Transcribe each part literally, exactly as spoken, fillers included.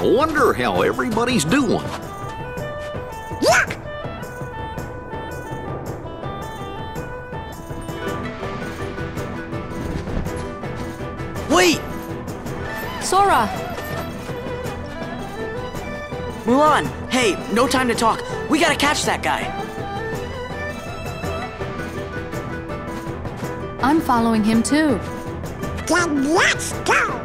I wonder how everybody's doing. Yuck! Wait! Sora! Mulan, hey, no time to talk. We gotta catch that guy. I'm following him too. Then let's go!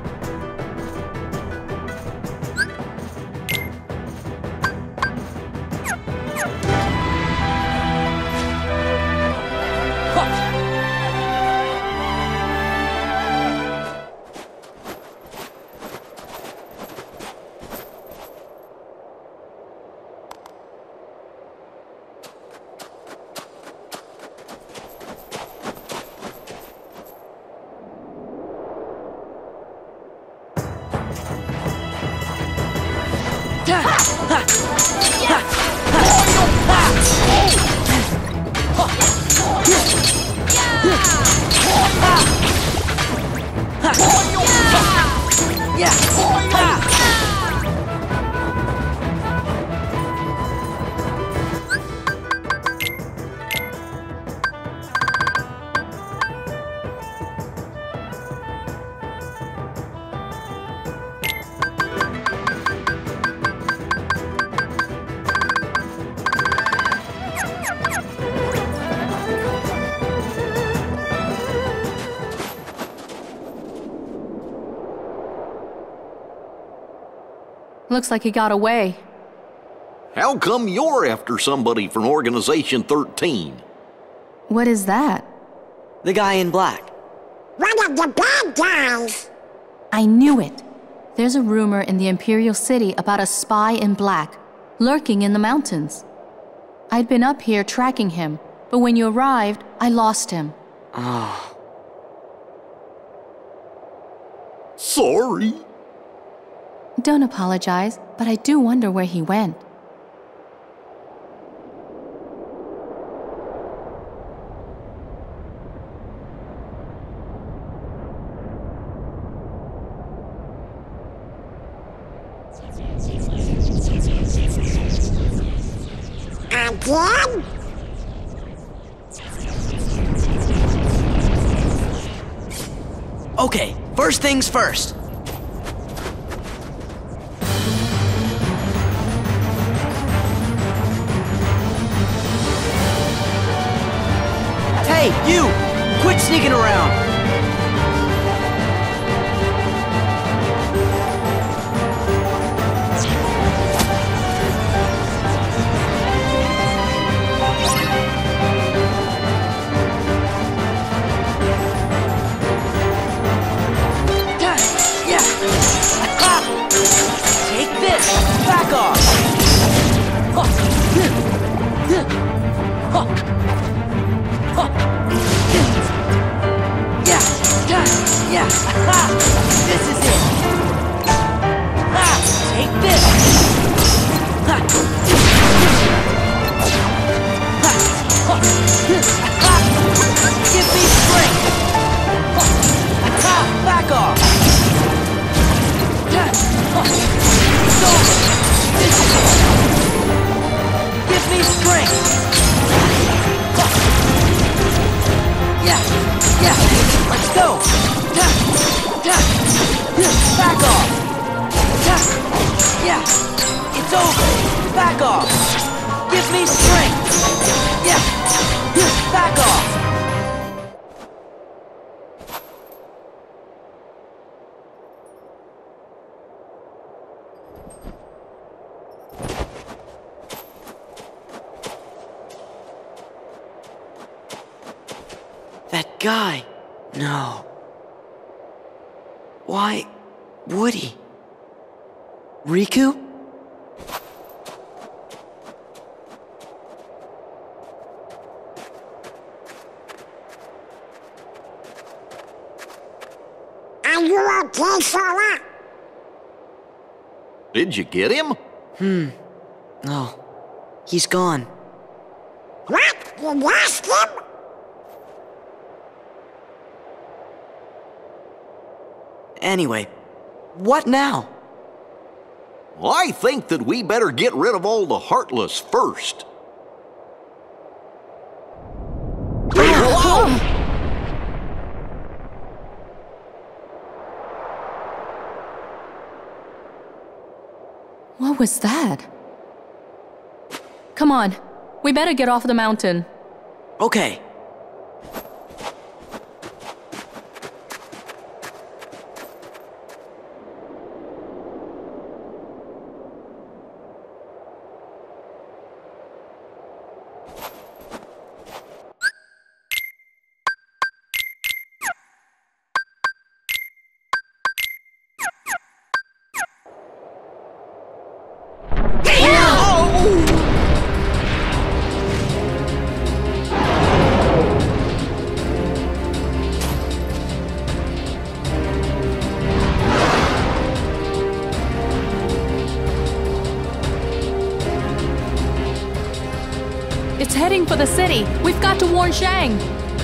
Looks like he got away. How come you're after somebody from Organization thirteen? What is that? The guy in black. One of the bad guys! I knew it. There's a rumor in the Imperial City about a spy in black, lurking in the mountains. I'd been up here tracking him, but when you arrived, I lost him. Oh. Sorry. Don't apologize, but I do wonder where he went. Again? Okay, first things first. Hey, you! Quit sneaking around! Take this! Back off! Yeah! Yeah! This is it! Take this! Give me strength! Back off! It's over! This is it! Give me strength! Yeah! Yeah! Let's go! Back off! Yeah! It's over! Back off! Give me strength! Yeah! Back off! That guy. No. Why would he? Riku? Are you okay, Sora? Did you get him? Hmm. Oh. He's gone. What? You lost him? Anyway, what now? I think that we better get rid of all the Heartless first. Whoa! What was that? Come on, we better get off the mountain. Okay. It's heading for the city. We've got to warn Shang.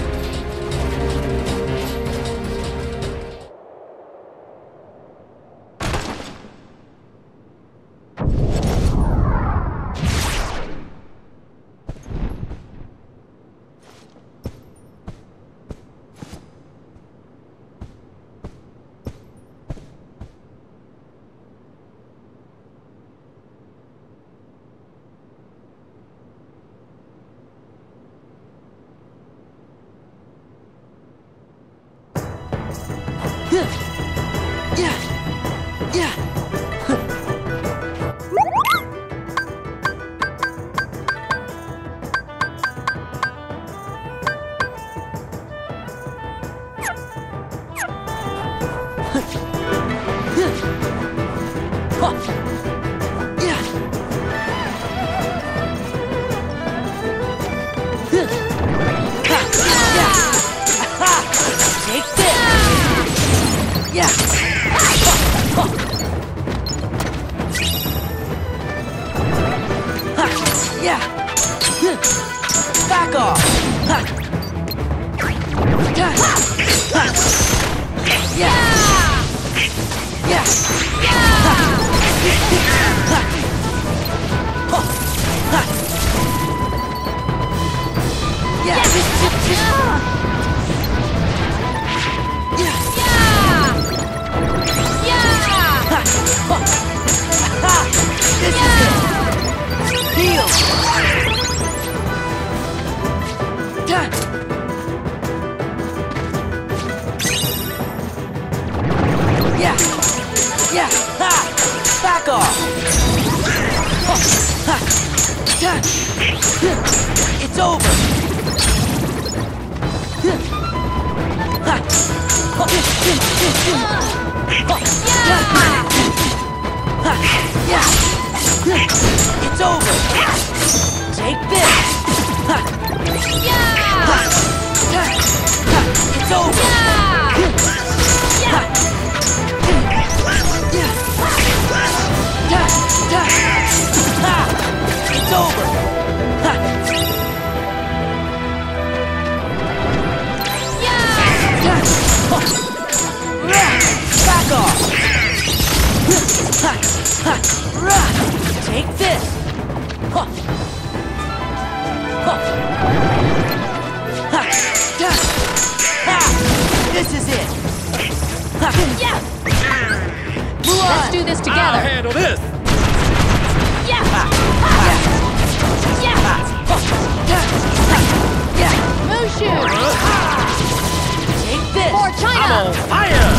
Back off! This is it! Heal! Yeah! Yeah! Ha! Back off! It's over! It's over! Take this! It's over! It's over! Back off! Take this! This is it! Let's do this together. I'll handle this! Mushu! Take this! For I'm China! on fire!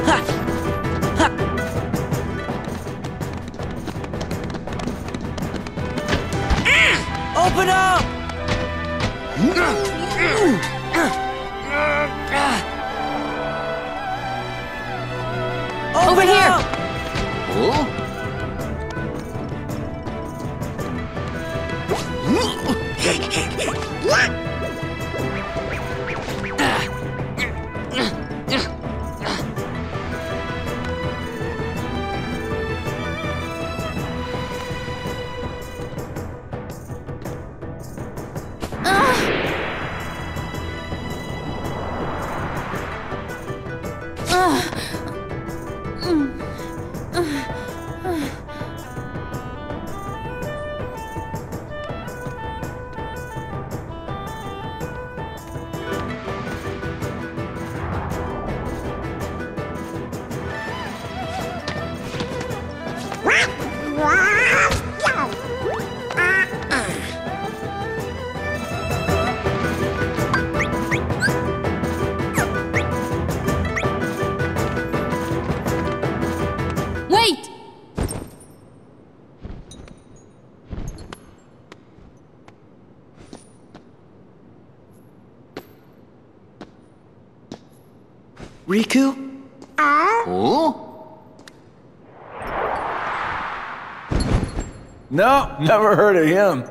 Ha! Ha! Open up! Over Open here! up! Huh? What? Let's go. Uh-uh. Wait! Riku? Huh? No, never heard of him.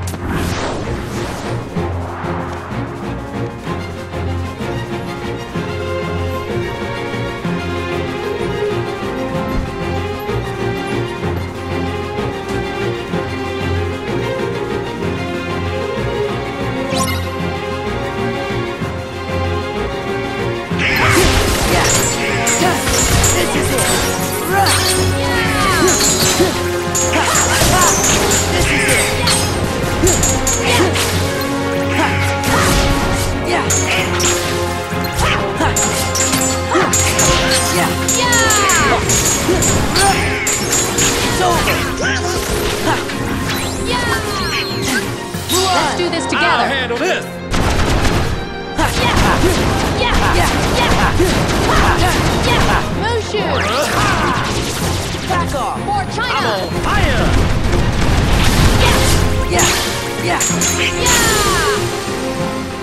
This is it! This is it! Yeah! Yeah! It's over! Let's do this together. handle this. Mushu! Back off! More China! Fire! Yeah! Yeah! Yeah!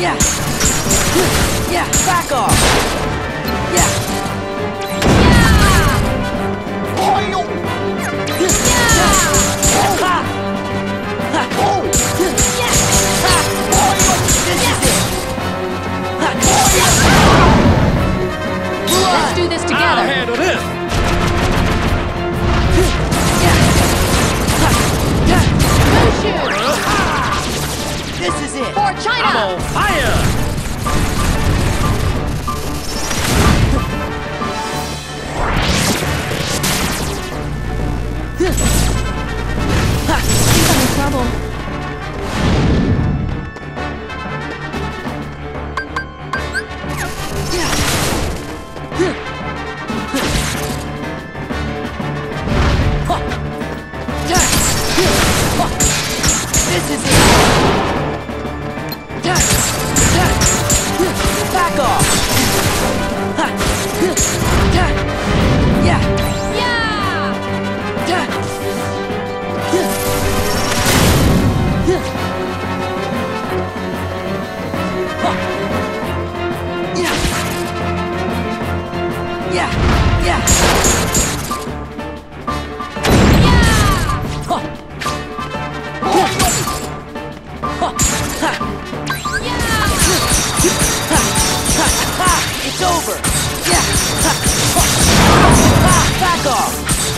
Yeah. Yeah, back off. Yeah. Let's do this together. I'll handle this. This is it. For China! I'm on fire. He's in trouble. This is it. Back off. Yeah. Yeah. Yeah. It's over. Yeah. Back off.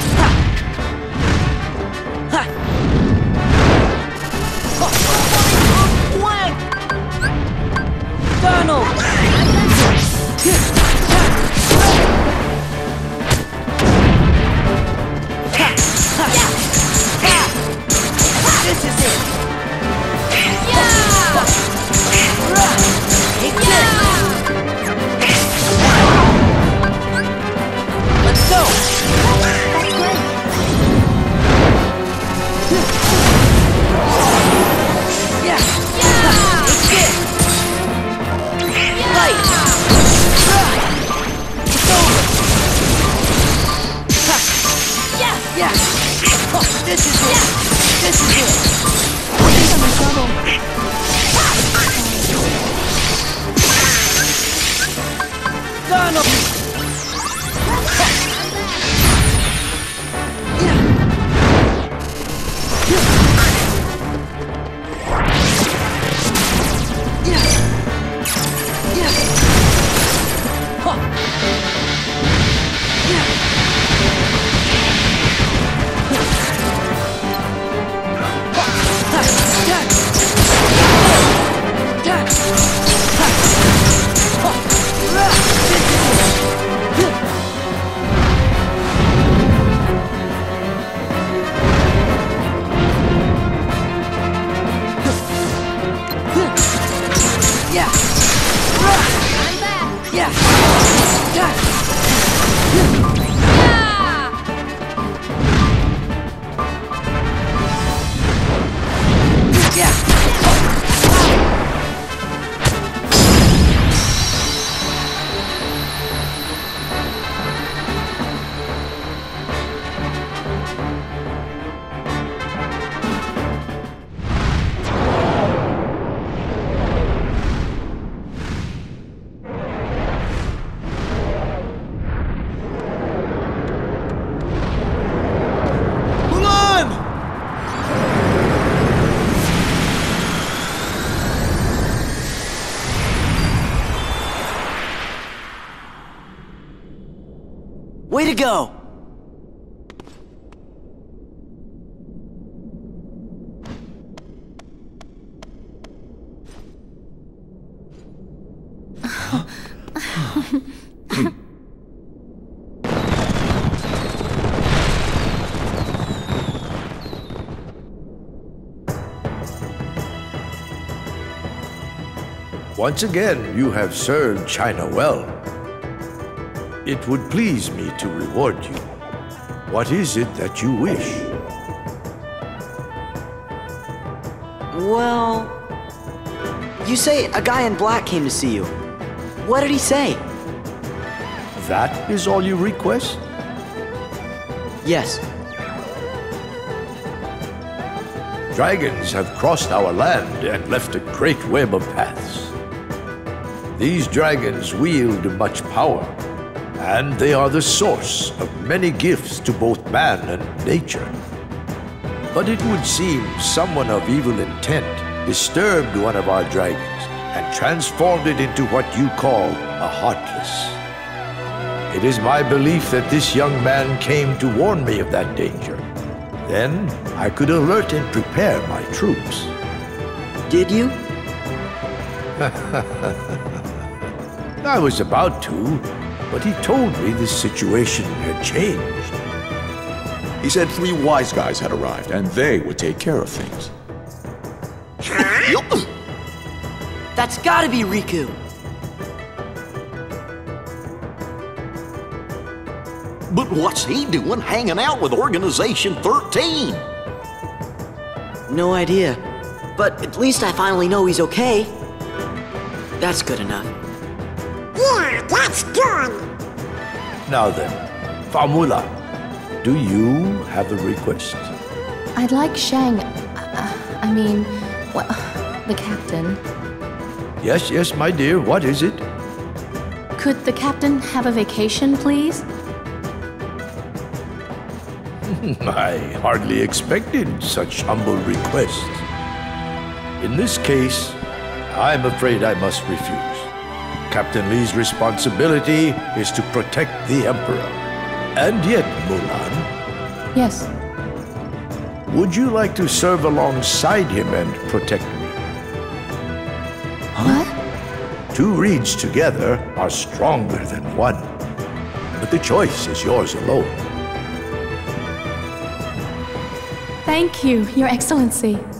Whack. Donald. This is it. Take this. Let's go. Yeah. Take this. Fight. It's over. Yeah. This is it. This is it. He's in trouble. Donald. Yeah. I'm back. Yeah. Yeah. Yeah. Way to go! Once again, you have served China well. It would please me to reward you. What is it that you wish? Well, you say a guy in black came to see you. What did he say? That is all you request? Yes. Dragons have crossed our land and left a great web of paths. These dragons wield much power, and they are the source of many gifts to both man and nature. But it would seem someone of evil intent disturbed one of our dragons and transformed it into what you call a Heartless. It is my belief that this young man came to warn me of that danger. Then I could alert and prepare my troops. Did you? I was about to, but he told me the situation had changed. He said three wise guys had arrived, and they would take care of things. Yup. That's gotta be Riku. But what's he doing hanging out with Organization thirteen? No idea. But at least I finally know he's okay. That's good enough. Yeah, that's good. Now then, Famula, do you have a request? I'd like Shang. Uh, I mean, well, the captain. Yes, yes, my dear, what is it? Could the captain have a vacation, please? I hardly expected such humble request. In this case, I'm afraid I must refuse. Captain Li's responsibility is to protect the Emperor. And yet, Mulan, Yes. would you like to serve alongside him and protect me? What? Two reeds together are stronger than one. But the choice is yours alone. Thank you, Your Excellency.